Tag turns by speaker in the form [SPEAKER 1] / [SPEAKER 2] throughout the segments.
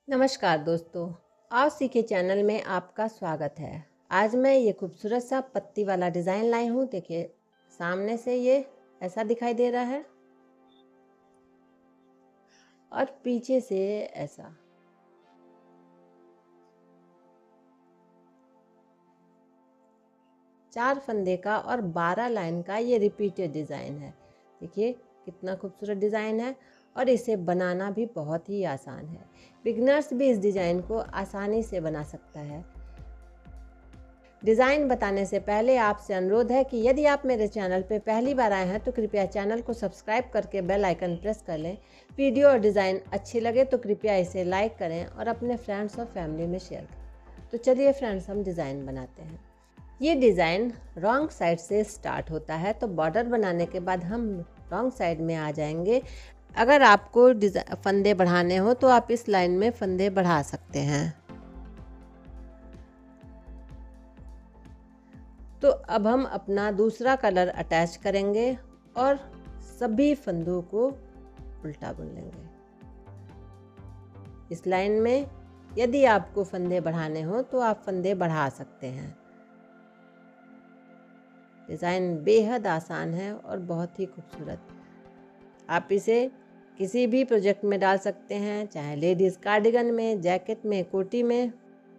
[SPEAKER 1] नमस्कार दोस्तों, आओ सीखे चैनल में आपका स्वागत है। आज मैं ये खूबसूरत सा पत्ती वाला डिज़ाइन लाई हूँ। देखिए, सामने से ये ऐसा दिखाई दे रहा है और पीछे से ऐसा। चार फंदे का और 12 लाइन का ये रिपीटेड डिज़ाइन है। देखिए कितना खूबसूरत डिज़ाइन है और इसे बनाना भी बहुत ही आसान है। बिगनर्स भी इस डिज़ाइन को आसानी से बना सकता है। डिज़ाइन बताने से पहले आपसे अनुरोध है कि यदि आप मेरे चैनल पर पहली बार आए हैं तो कृपया चैनल को सब्सक्राइब करके बेल आइकन प्रेस कर लें। वीडियो और डिज़ाइन अच्छी लगे तो कृपया इसे लाइक करें और अपने फ्रेंड्स और फैमिली में शेयर करें। तो चलिए फ्रेंड्स, हम डिज़ाइन बनाते हैं। ये डिज़ाइन रॉन्ग साइड से स्टार्ट होता है, तो बॉर्डर बनाने के बाद हम रॉन्ग साइड में आ जाएंगे। अगर आपको फंदे बढ़ाने हो तो आप इस लाइन में फंदे बढ़ा सकते हैं। तो अब हम अपना दूसरा कलर अटैच करेंगे और सभी फंदों को उल्टा बुन लेंगे। इस लाइन में यदि आपको फंदे बढ़ाने हो तो आप फंदे बढ़ा सकते हैं। डिज़ाइन बेहद आसान है और बहुत ही खूबसूरत। आप इसे किसी भी प्रोजेक्ट में डाल सकते हैं, चाहे लेडीज़ कार्डिगन में, जैकेट में, कोटी में।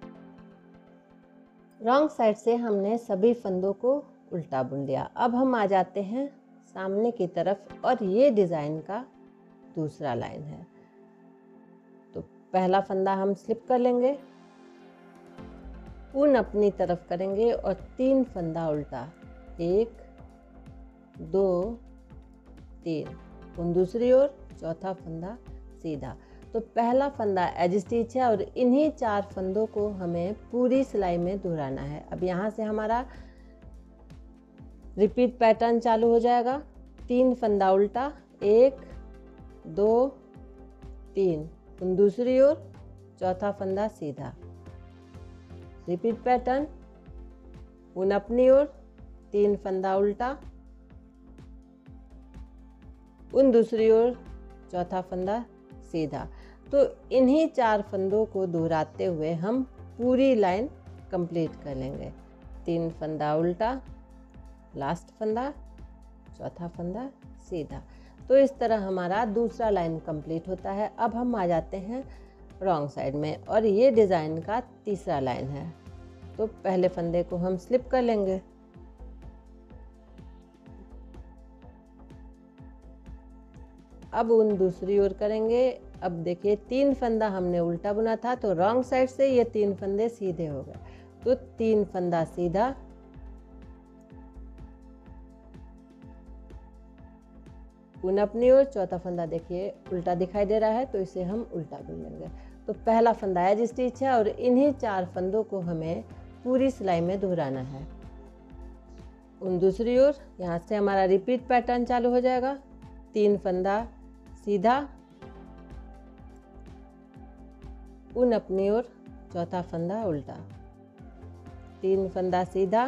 [SPEAKER 1] रॉन्ग साइड से हमने सभी फंदों को उल्टा बुन लिया। अब हम आ जाते हैं सामने की तरफ और ये डिज़ाइन का दूसरा लाइन है। तो पहला फंदा हम स्लिप कर लेंगे, ऊन अपनी तरफ करेंगे और 3 फंदा उल्टा, 1 2 3, ऊन दूसरी ओर, चौथा फंदा सीधा। तो पहला फंदा एज स्टिच है और इन्हीं 4 फंदों को हमें पूरी सिलाई में दोहराना है। अब यहाँ से हमारा रिपीट पैटर्न चालू हो जाएगा। 3 फंदा उल्टा, 1 2 3, ऊन दूसरी ओर, चौथा फंदा सीधा। रिपीट पैटर्न, ऊन अपनी ओर, 3 फंदा उल्टा, ऊन दूसरी ओर, चौथा फंदा सीधा। तो इन्हीं 4 फंदों को दोहराते हुए हम पूरी लाइन कंप्लीट कर लेंगे। 3 फंदा उल्टा, लास्ट फंदा, चौथा फंदा सीधा। तो इस तरह हमारा दूसरा लाइन कंप्लीट होता है। अब हम आ जाते हैं रॉन्ग साइड में और ये डिज़ाइन का तीसरा लाइन है। तो पहले फंदे को हम स्लिप कर लेंगे, अब ऊन दूसरी ओर करेंगे। अब देखिए 3 फंदा हमने उल्टा बुना था, तो रॉन्ग साइड से ये 3 फंदे सीधे हो गए। तो 3 फंदा सीधा, ऊन अपनी ओर, चौथा फंदा देखिए उल्टा दिखाई दे रहा है, तो इसे हम उल्टा बुन लेंगे। तो पहला फंदा एज स्टिच है और इन्हीं 4 फंदों को हमें पूरी सिलाई में दोहराना है। ऊन दूसरी ओर, यहाँ से हमारा रिपीट पैटर्न चालू हो जाएगा। 3 फंदा सीधा, ऊन अपनी ओर, चौथा फंदा उल्टा, 3 फंदा सीधा,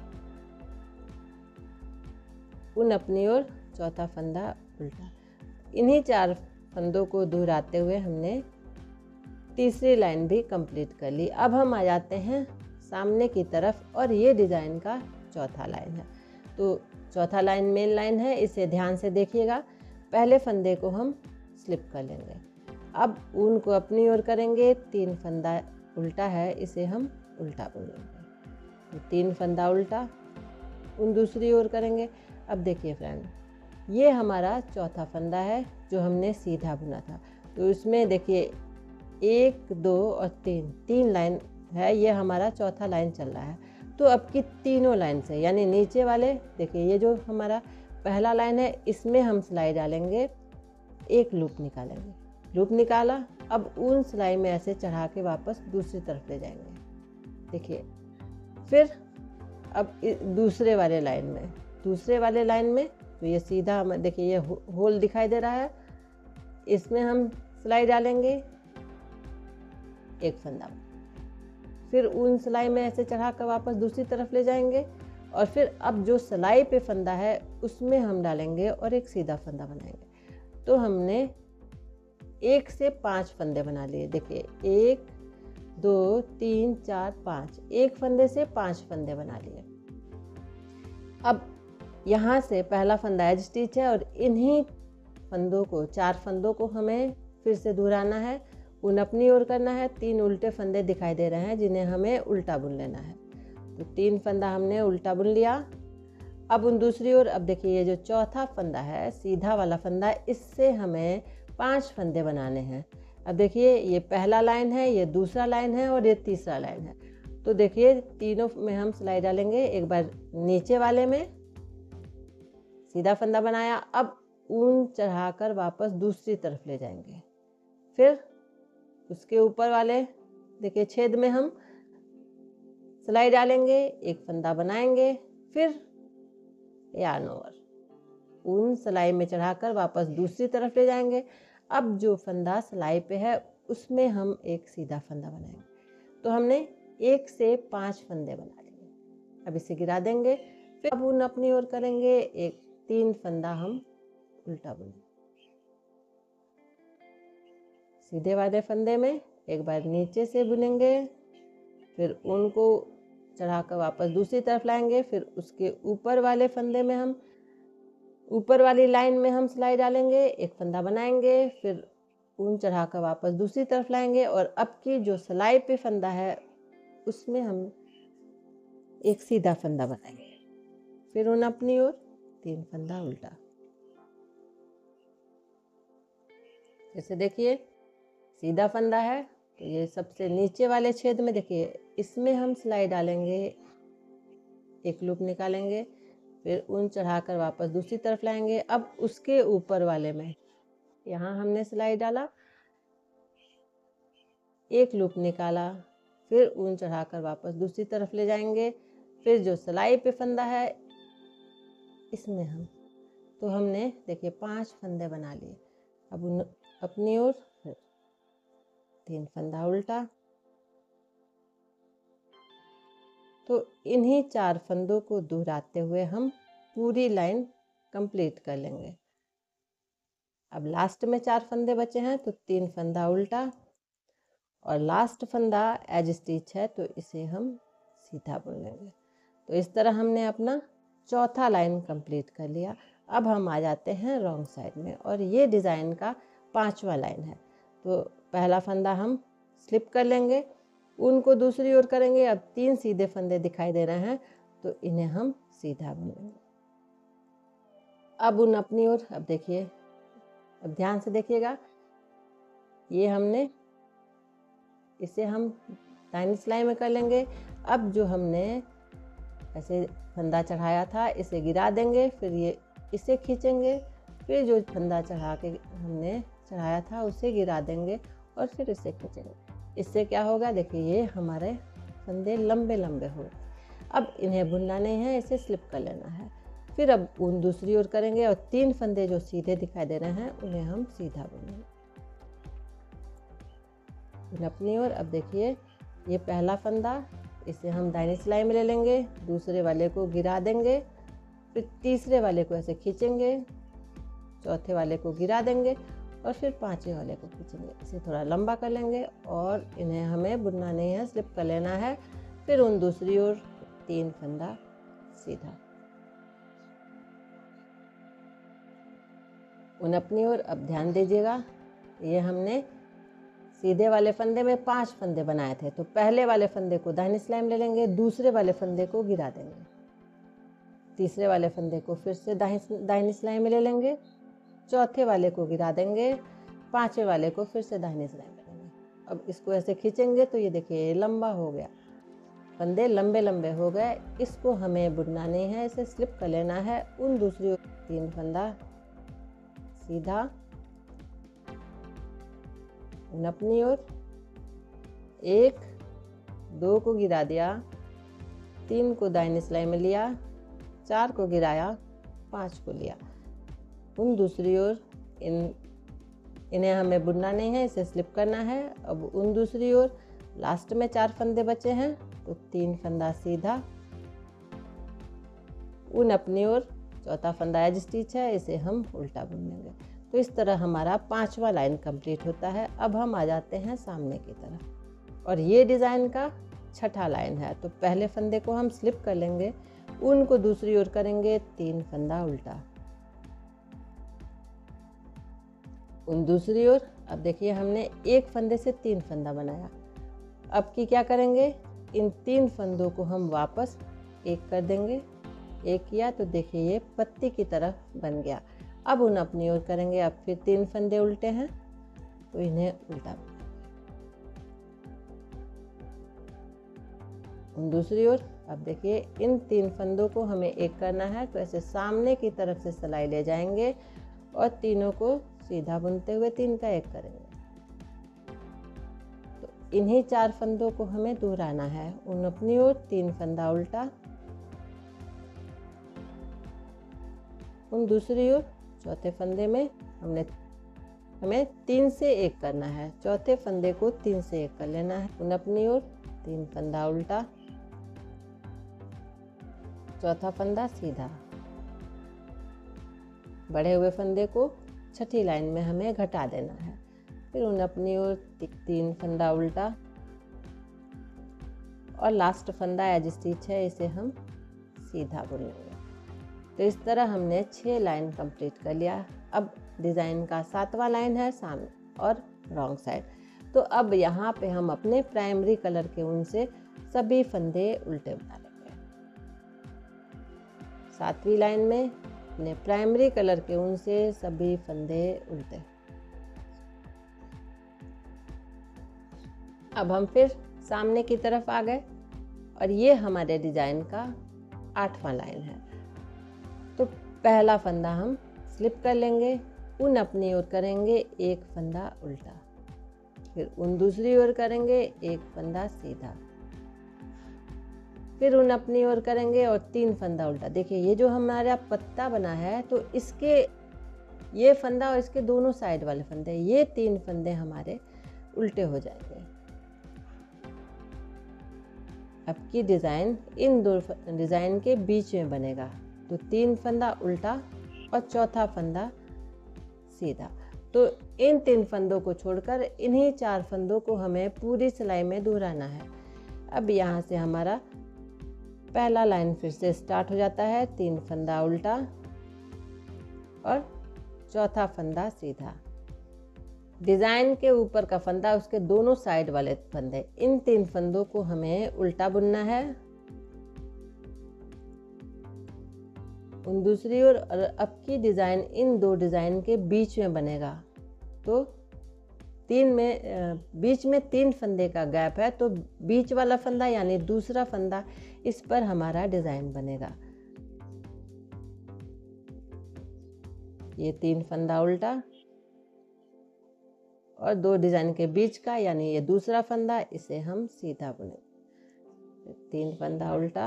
[SPEAKER 1] ऊन अपनी ओर, चौथा फंदा उल्टा। इन्हीं 4 फंदों को दोहराते हुए हमने तीसरी लाइन भी कंप्लीट कर ली। अब हम आ जाते हैं सामने की तरफ और ये डिज़ाइन का चौथा लाइन है। तो चौथा लाइन मेन लाइन है, इसे ध्यान से देखिएगा। पहले फंदे को हम स्लिप कर लेंगे, अब ऊन को अपनी ओर करेंगे। 3 फंदा उल्टा है, इसे हम उल्टा बुन लेंगे। 3 फंदा उल्टा, ऊन दूसरी ओर करेंगे। अब देखिए फ्रेंड, ये हमारा चौथा फंदा है जो हमने सीधा बुना था। तो इसमें देखिए 1 2 और 3 लाइन है, ये हमारा चौथा लाइन चल रहा है। तो अब की तीनों लाइन से, यानी नीचे वाले देखिए, ये जो हमारा पहला लाइन है इसमें हम सिलाई डालेंगे, एक लूप निकालेंगे। लूप निकाला, अब ऊन सिलाई में ऐसे चढ़ा के वापस दूसरी तरफ ले जाएंगे। देखिए, फिर अब दूसरे वाले लाइन में तो ये सीधा, देखिए ये होल दिखाई दे रहा है, इसमें हम सिलाई डालेंगे, एक फंदा, फिर ऊन सिलाई में ऐसे चढ़ा कर वापस दूसरी तरफ ले जाएंगे और फिर अब जो सिलाई पे फंदा है उसमें हम डालेंगे और एक सीधा फंदा बनाएंगे। तो हमने 1 से 5 फंदे बना लिए। देखिए 1 2 3 4 5, एक फंदे से 5 फंदे बना लिए। अब यहाँ से पहला फंदा एज स्टिच है और इन्हीं फंदों को 4 फंदों को हमें फिर से दोहराना है, ऊन अपनी ओर करना है। 3 उल्टे फंदे दिखाई दे रहे हैं जिन्हें हमें उल्टा बुन लेना है। तो 3 फंदा हमने उल्टा बुन लिया। अब उन दूसरी ओर, अब देखिए ये जो चौथा फंदा है सीधा वाला फंदा, इससे हमें 5 फंदे बनाने हैं। अब देखिए ये पहला लाइन है, ये दूसरा लाइन है और ये तीसरा लाइन है। तो देखिए तीनों में हम सिलाई डालेंगे। एक बार नीचे वाले में सीधा फंदा बनाया, अब ऊन चढ़ाकर वापस दूसरी तरफ ले जाएंगे। फिर उसके ऊपर वाले देखिए छेद में हम सिलाई डालेंगे, एक फंदा बनाएंगे, फिर यार्न ओवर, ऊन सिलाई में चढ़ाकर वापस दूसरी तरफ ले जाएंगे। अब जो फंदा सिलाई पे है उसमें हम एक सीधा फंदा बनाएंगे। तो हमने 1 से 5 फंदे बना लिए। अब इसे गिरा देंगे, फिर अब ऊन अपनी ओर करेंगे, एक 3 फंदा हम उल्टा बुनेंगे। सीधे वाले फंदे में एक बार नीचे से बुनेंगे, फिर ऊन को चढ़ाकर वापस दूसरी तरफ लाएंगे, फिर उसके ऊपर वाले फंदे में हम ऊपर वाली लाइन में हम सिलाई डालेंगे, एक फंदा बनाएंगे, फिर ऊन चढ़ाकर वापस दूसरी तरफ लाएंगे और अब की जो सिलाई पे फंदा है उसमें हम एक सीधा फंदा बनाएंगे। फिर ऊन अपनी ओर, 3 फंदा उल्टा। जैसे देखिए सीधा फंदा है तो ये सबसे नीचे वाले छेद में देखिए इसमें हम सिलाई डालेंगे, एक लूप निकालेंगे, फिर ऊन चढ़ाकर वापस दूसरी तरफ लाएंगे। अब उसके ऊपर वाले में यहाँ हमने सिलाई डाला, एक लूप निकाला, फिर ऊन चढ़ाकर वापस दूसरी तरफ ले जाएंगे। फिर जो सिलाई पे फंदा है इसमें हम, तो हमने देखिए 5 फंदे बना लिए। अब ऊन अपनी ओर, 3 फंदा उल्टा। तो इन्हीं 4 फंदों को दोहराते हुए हम पूरी लाइन कंप्लीट कर लेंगे। अब लास्ट में 4 फंदे बचे हैं तो 3 फंदा उल्टा और लास्ट फंदा एज स्टिच है तो इसे हम सीधा बुन लेंगे। तो इस तरह हमने अपना चौथा लाइन कंप्लीट कर लिया। अब हम आ जाते हैं रॉन्ग साइड में और ये डिज़ाइन का 5वां लाइन है। तो पहला फंदा हम स्लिप कर लेंगे, ऊन को दूसरी ओर करेंगे। अब 3 सीधे फंदे दिखाई दे रहे हैं तो इन्हें हम सीधा बुनेंगे। अब ऊन अपनी ओर, अब देखिए, अब ध्यान से देखिएगा, ये हमने इसे हम दाहिनी सिलाई में कर लेंगे। अब जो हमने ऐसे फंदा चढ़ाया था इसे गिरा देंगे, फिर ये इसे खींचेंगे, फिर जो फंदा चढ़ा के हमने चढ़ाया था उसे गिरा देंगे और फिर इसे खींचेंगे। इससे क्या होगा, देखिए ये हमारे फंदे लंबे लंबे हो। अब इन्हें बुनना नहीं है, इसे स्लिप कर लेना है। फिर अब ऊन दूसरी ओर करेंगे और 3 फंदे जो सीधे दिखाई दे रहे हैं उन्हें हम सीधा बुनेंगे। ऊन अपनी ओर, अब देखिए ये पहला फंदा, इसे हम दाहिनी सिलाई में ले लेंगे, दूसरे वाले को गिरा देंगे, फिर तीसरे वाले को ऐसे खींचेंगे, चौथे वाले को गिरा देंगे और फिर 5वें वाले को खींचेंगे। इसे थोड़ा लंबा कर लेंगे और इन्हें हमें बुनना नहीं है, स्लिप कर लेना है। फिर ऊन दूसरी ओर, 3 फंदा सीधा। ऊन अपनी ओर, अब ध्यान दीजिएगा, ये हमने सीधे वाले फंदे में 5 फंदे बनाए थे। तो पहले वाले फंदे को दाहिनी सिलाई में ले लेंगे, दूसरे वाले फंदे को गिरा देंगे, तीसरे वाले फंदे को फिर से दाहिनी सिलाई में ले लेंगे, चौथे वाले को गिरा देंगे, 5वें वाले को फिर से दाहिनी सिलाई में लेंगे। अब इसको ऐसे खींचेंगे तो ये देखिए लंबा हो गया, फंदे लंबे लंबे हो गए। इसको हमें बुनना नहीं है, इसे स्लिप कर लेना है। ऊन दूसरी ओर, 3 फंदा सीधा। ऊन अपनी ओर, 1 2 को गिरा दिया, 3 को दाहिनी सिलाई में लिया, 4 को गिराया, 5 को लिया। ऊन दूसरी ओर, इन्हें हमें बुनना नहीं है, इसे स्लिप करना है। अब ऊन दूसरी ओर, लास्ट में 4 फंदे बचे हैं तो 3 फंदा सीधा। ऊन अपनी ओर, चौथा फंदा एज स्टिच है, इसे हम उल्टा बुन लेंगे। तो इस तरह हमारा 5वां लाइन कंप्लीट होता है। अब हम आ जाते हैं सामने की तरफ और ये डिज़ाइन का 6ठा लाइन है। तो पहले फंदे को हम स्लिप कर लेंगे, ऊन को दूसरी ओर करेंगे, 3 फंदा उल्टा, ऊन दूसरी ओर। अब देखिए हमने एक फंदे से 3 फंदा बनाया। अब की क्या करेंगे, इन 3 फंदों को हम वापस एक कर देंगे। एक किया तो देखिए ये पत्ती की तरफ बन गया। अब ऊन अपनी ओर करेंगे। अब फिर 3 फंदे उल्टे हैं तो इन्हें उल्टा, ऊन दूसरी ओर। अब देखिए इन 3 फंदों को हमें एक करना है, तो ऐसे सामने की तरफ से सिलाई ले जाएंगे और तीनों को सीधा बुनते हुए 3 का एक करेंगे। तो इन्हीं 4 फंदों को हमें दोहराना है। ऊन अपनी ओर, 3 फंदा उल्टा, ऊन दूसरी ओर। चौथे फंदे में हमें 3 से 1 करना है। चौथे फंदे को 3 से 1 कर लेना है। ऊन अपनी ओर, 3 फंदा उल्टा, चौथा फंदा सीधा। बढ़े हुए फंदे को 6ठी लाइन में हमें घटा देना है। फिर ऊन अपनी ओर, 3 फंदा उल्टा और लास्ट फंदा एज स्टिच है, इसे हम सीधा बुन लेंगे। तो इस तरह हमने 6 लाइन कंप्लीट कर लिया। अब डिज़ाइन का 7वां लाइन है सामने और रॉन्ग साइड। तो अब यहाँ पे हम अपने प्राइमरी कलर के ऊन से सभी फंदे उल्टे बना लेंगे। 7वीं लाइन में अपने प्राइमरी कलर के ऊन से सभी फंदे उल्टे। अब हम फिर सामने की तरफ आ गए और ये हमारे डिज़ाइन का 8वां लाइन है। तो पहला फंदा हम स्लिप कर लेंगे, ऊन अपनी ओर करेंगे, 1 फंदा उल्टा, फिर ऊन दूसरी ओर करेंगे, 1 फंदा सीधा, फिर ऊन अपनी ओर करेंगे और 3 फंदा उल्टा। देखिए ये जो हमारा पत्ता बना है, तो इसके ये फंदा और इसके दोनों साइड वाले फंदे, ये 3 फंदे हमारे उल्टे हो जाएंगे। अब की डिज़ाइन इन 2 डिज़ाइन के बीच में बनेगा। तो 3 फंदा उल्टा और चौथा फंदा सीधा। तो इन 3 फंदों को छोड़कर इन्हीं 4 फंदों को हमें पूरी सिलाई में दोहराना है। अब यहाँ से हमारा पहला लाइन फिर से स्टार्ट हो जाता है। 3 फंदा उल्टा और चौथा फंदा सीधा। डिज़ाइन के ऊपर का फंदा, उसके दोनों साइड वाले फंदे, इन 3 फंदों को हमें उल्टा बुनना है। उन दूसरी ओर, और अब की डिज़ाइन इन 2 डिज़ाइन के बीच में बनेगा। तो बीच में 3 फंदे का गैप है, तो बीच वाला फंदा यानी दूसरा फंदा, इस पर हमारा डिज़ाइन बनेगा। ये 3 फंदा उल्टा और 2 डिज़ाइन के बीच का यानी ये दूसरा फंदा, इसे हम सीधा बुनेंगे। 3 फंदा उल्टा,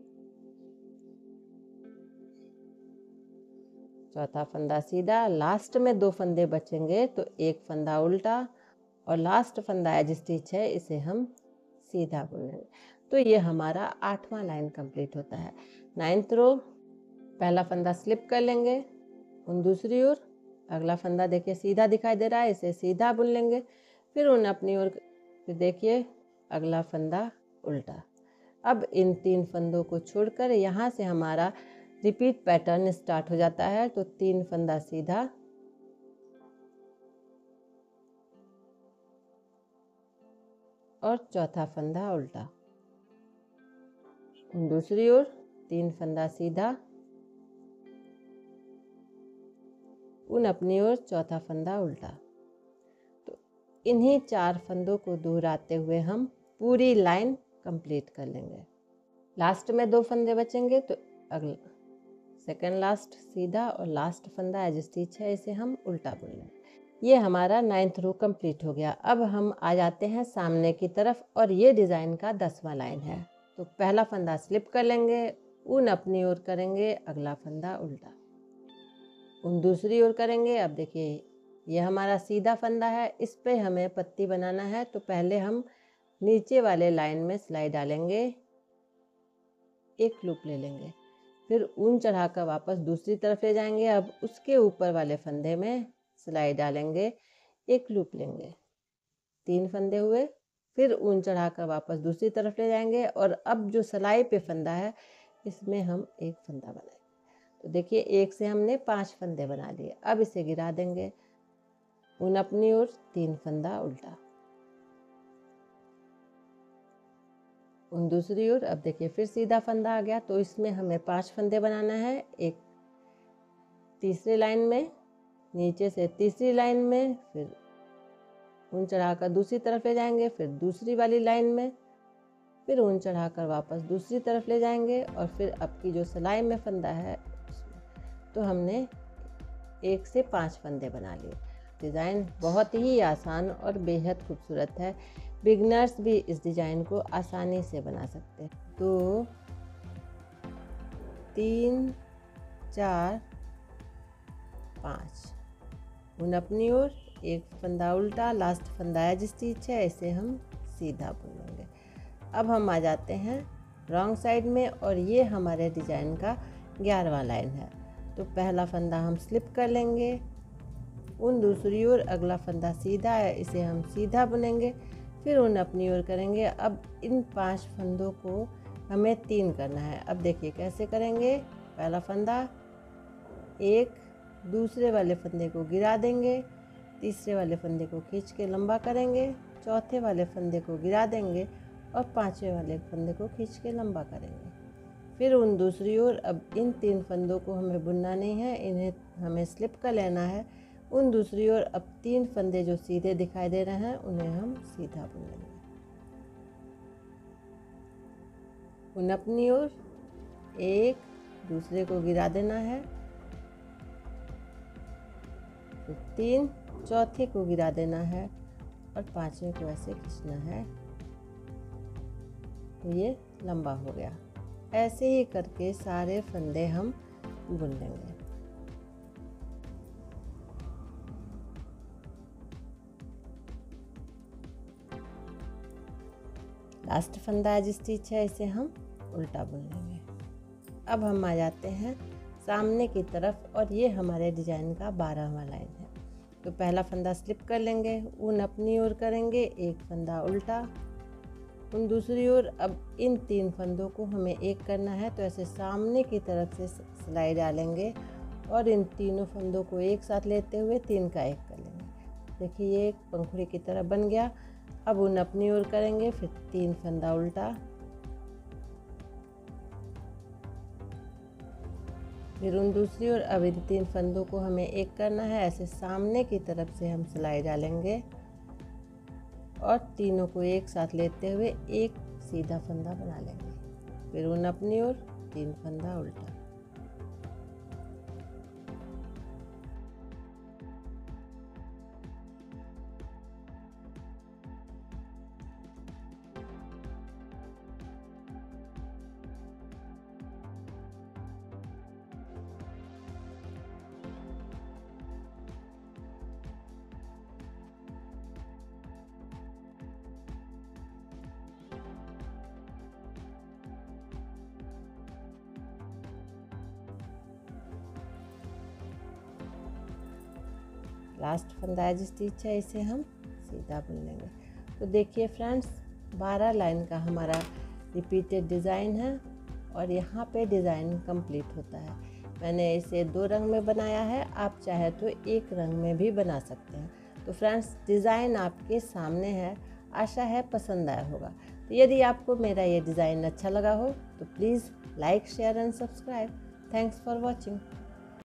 [SPEAKER 1] चौथा फंदा सीधा। लास्ट में 2 फंदे बचेंगे, तो 1 फंदा उल्टा और लास्ट फंदा एज स्टिच है, इसे हम सीधा बुनेंगे। तो ये हमारा 8वां लाइन कंप्लीट होता है। 9th रो, पहला फंदा स्लिप कर लेंगे, उन दूसरी ओर, अगला फंदा देखिए सीधा दिखाई दे रहा है, इसे सीधा बुन लेंगे। फिर उन अपनी ओर, फिर देखिए अगला फंदा उल्टा। अब इन 3 फंदों को छोड़कर यहाँ से हमारा रिपीट पैटर्न स्टार्ट हो जाता है। तो 3 फंदा सीधा और चौथा फंदा उल्टा, दूसरी ओर 3 फंदा सीधा, उन अपनी ओर, चौथा फंदा उल्टा। तो इन्हीं 4 फंदों को दोहराते हुए हम पूरी लाइन कंप्लीट कर लेंगे। लास्ट में 2 फंदे बचेंगे, तो अगला सेकंड लास्ट सीधा और लास्ट फंदा एज स्टिच है, इसे हम उल्टा बुन लेंगे। ये हमारा 9th रो कंप्लीट हो गया। अब हम आ जाते हैं सामने की तरफ और ये डिज़ाइन का 10वां लाइन है। तो पहला फंदा स्लिप कर लेंगे, ऊन अपनी ओर करेंगे, अगला फंदा उल्टा, ऊन दूसरी ओर करेंगे। अब देखिए ये हमारा सीधा फंदा है, इस पे हमें पत्ती बनाना है। तो पहले हम नीचे वाले लाइन में सिलाई डालेंगे, एक लूप ले लेंगे, फिर ऊन चढ़ाकर वापस दूसरी तरफ ले जाएंगे। अब उसके ऊपर वाले फंदे में सिलाई डालेंगे, एक लूप लेंगे, 3 फंदे हुए, फिर ऊन चढ़ाकर वापस दूसरी तरफ ले जाएंगे और अब जो सिलाई पे फंदा है इसमें हम एक फंदा बनाएंगे। तो देखिए एक से हमने 5 फंदे बना लिए। अब इसे गिरा देंगे, ऊन अपनी ओर, 3 फंदा उल्टा, ऊन दूसरी ओर। अब देखिए फिर सीधा फंदा आ गया, तो इसमें हमें 5 फंदे बनाना है। एक तीसरी लाइन में, नीचे से तीसरी लाइन में, फिर ऊन चढ़ाकर दूसरी तरफ ले जाएंगे, फिर दूसरी वाली लाइन में, फिर ऊन चढ़ाकर वापस दूसरी तरफ ले जाएंगे और फिर अब की जो सिलाई में फंदा है उसमें। तो हमने 1 से 5 फंदे बना लिए। डिज़ाइन बहुत ही आसान और बेहद खूबसूरत है। बिगनर्स भी इस डिज़ाइन को आसानी से बना सकते हैं। 2 3 4 5, ऊन अपनी ओर, एक फंदा उल्टा, लास्ट फंदा है जिस स्टिच है इसे हम सीधा बुनेंगे। अब हम आ जाते हैं रॉन्ग साइड में और ये हमारे डिज़ाइन का 11वां लाइन है। तो पहला फंदा हम स्लिप कर लेंगे, ऊन दूसरी ओर, अगला फंदा सीधा है इसे हम सीधा बुनेंगे, फिर ऊन अपनी ओर करेंगे। अब इन 5 फंदों को हमें 3 करना है। अब देखिए कैसे करेंगे। पहला फंदा, एक, दूसरे वाले फंदे को गिरा देंगे, तीसरे वाले फंदे को खींच के लंबा करेंगे, चौथे वाले फंदे को गिरा देंगे और 5वें वाले फंदे को खींच के लंबा करेंगे। फिर ऊन दूसरी ओर। अब इन 3 फंदों को हमें बुनना नहीं है, इन्हें हमें स्लिप कर लेना है। ऊन दूसरी ओर। अब 3 फंदे जो सीधे दिखाई दे रहे हैं उन्हें हम सीधा बुन लेंगे। ऊन अपनी ओर, एक, दूसरे को गिरा देना है, फिर 3, चौथे को गिरा देना है और 5वें को ऐसे खींचना है। तो ये लंबा हो गया। ऐसे ही करके सारे फंदे हम बुन लेंगे। लास्ट फंदा जिस स्टिच है इसे हम उल्टा बुन लेंगे। अब हम आ जाते हैं सामने की तरफ और ये हमारे डिज़ाइन का 12वां लाइन है। तो पहला फंदा स्लिप कर लेंगे, ऊन अपनी ओर करेंगे, एक फंदा उल्टा, ऊन दूसरी ओर। अब इन 3 फंदों को हमें एक करना है, तो ऐसे सामने की तरफ से सिलाई डालेंगे और इन तीनों फंदों को एक साथ लेते हुए 3 का 1 कर लेंगे। देखिए ये एक पंखुड़ी की तरह बन गया। अब ऊन अपनी ओर करेंगे, फिर 3 फंदा उल्टा, फिर ऊन दूसरी ओर। अब इन 3 फंदों को हमें एक करना है, ऐसे सामने की तरफ से हम सिलाई डालेंगे और तीनों को एक साथ लेते हुए एक सीधा फंदा बना लेंगे। फिर ऊन अपनी ओर, 3 फंदा उल्टा। लास्ट फंदा जिस स्टिच है इसे हम सीधा बुन लेंगे। तो देखिए फ्रेंड्स, 12 लाइन का हमारा रिपीटेड डिज़ाइन है और यहाँ पे डिज़ाइन कंप्लीट होता है। मैंने इसे 2 रंग में बनाया है, आप चाहे तो 1 रंग में भी बना सकते हैं। तो फ्रेंड्स, डिज़ाइन आपके सामने है, आशा है पसंद आया होगा। तो यदि आपको मेरा ये डिज़ाइन अच्छा लगा हो तो please like, share and subscribe. Thanks for watching.